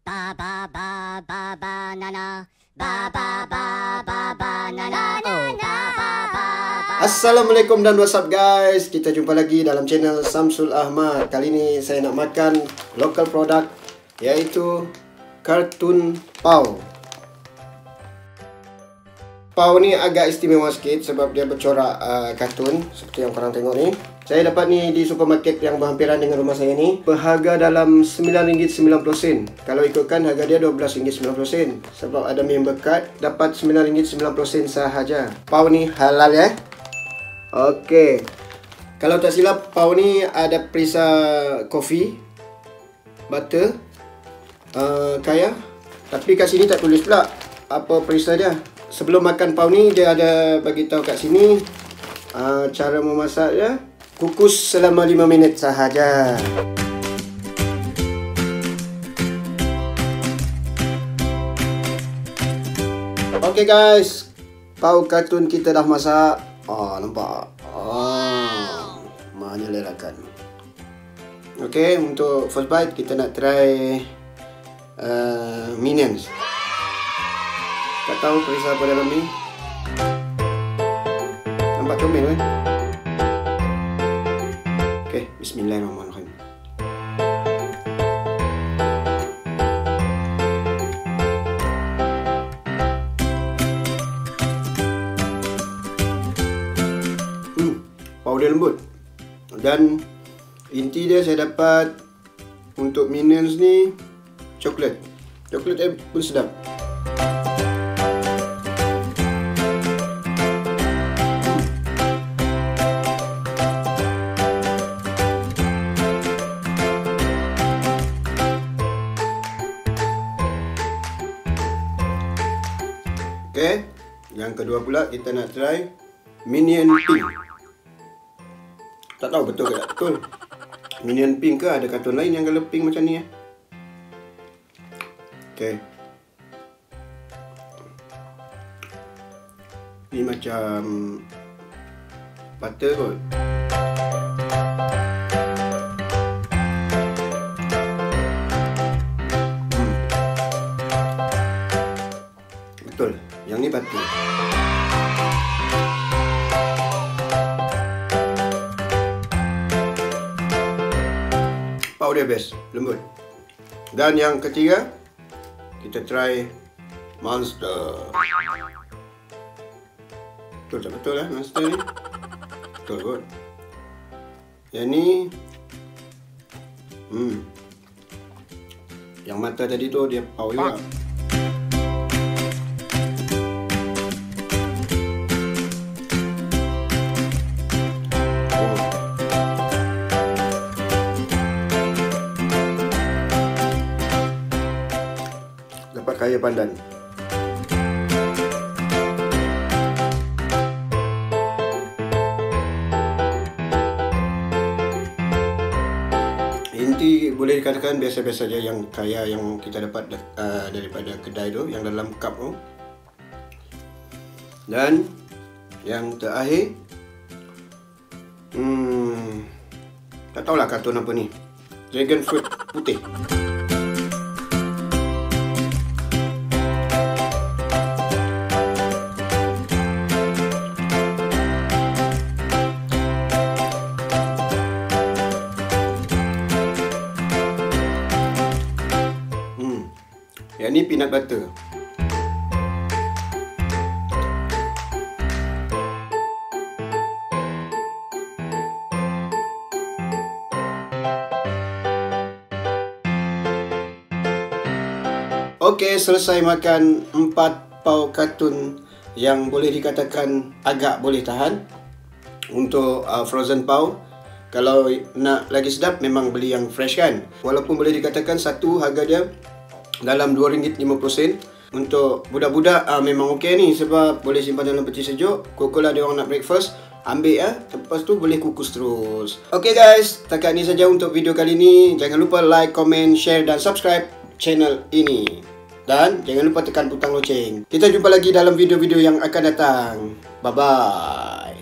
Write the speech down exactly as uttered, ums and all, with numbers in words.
Ba ba ba ba banana. Ba ba ba ba banana. Oh, ba ba ba ba. Assalamualaikum dan what's up guys. Kita jumpa lagi dalam channel Samsul Ahmad. Kali ni saya nak makan local product, iaitu Cartoon Pau. Pau ni agak istimewa sikit sebab dia bercorak uh, kartun seperti yang korang tengok ni. Saya dapat ni di supermarket yang berhampiran dengan rumah saya ni. Berharga dalam sembilan ringgit sembilan puluh sen. Kalau ikutkan harga dia dua belas ringgit sembilan puluh sen. Sebab ada member card, dapat sembilan ringgit sembilan puluh sen sahaja. Pau ni halal ya. Okey. Kalau tak silap, Pau ni ada perisa kopi, butter, uh, kaya. Tapi kat sini tak tulis pula apa perisa dia. Sebelum makan Pau ni, dia ada bagi tahu kat sini uh, cara memasak dia. Kukus selama lima minit sahaja. Okey guys, Pau kartun kita dah masak. Oh, nampak. Oh, menyelerakan. Okey, untuk first bite kita nak try uh, Minions. Tak tahu perisa apa dalam ni. Nampak comel kan? Okey, bismillahirrahmanirrahim. Hmm, Pau dia lembut. Dan inti dia saya dapat untuk Minions ni coklat. Coklat dia pun sedap. Okay, yang kedua pula kita nak try Minion Pink. Tak tahu betul ke tak betul. Minion Pink ke ada kartun lain yang color pink macam ni ya? Okay. Ni macam butter kot. Hmm. Betul. Yang ni batu. Pau dia best, lembut. Dan yang ketiga, kita try Monster. Betul tak betul lah Monster ni? Betul kot. Yang ni, hmm, yang mata tadi tu dia Pau juga. Dapat kaya pandan. Inti boleh dikatakan biasa-biasa saja yang kaya yang kita dapat uh, daripada kedai tu, yang dalam cup tu. Dan yang terakhir, hmm, tak tahulah kartun apa ni. Dragon fruit putih. Yang ni peanut butter. Okey, selesai makan empat Pau kartun yang boleh dikatakan agak boleh tahan. Untuk uh, frozen Pau, kalau nak lagi sedap memang beli yang fresh kan. Walaupun boleh dikatakan satu harga dia dalam dua ringgit lima puluh sen. Untuk budak-budak uh, memang okey ni sebab boleh simpan dalam peti sejuk. Kalau ada orang nak breakfast, ambil ya. Lepas tu boleh kukus terus. Okey guys, setakat ni saja untuk video kali ni. Jangan lupa like, comment, share dan subscribe channel ini. Dan jangan lupa tekan butang loceng. Kita jumpa lagi dalam video-video yang akan datang. Bye bye.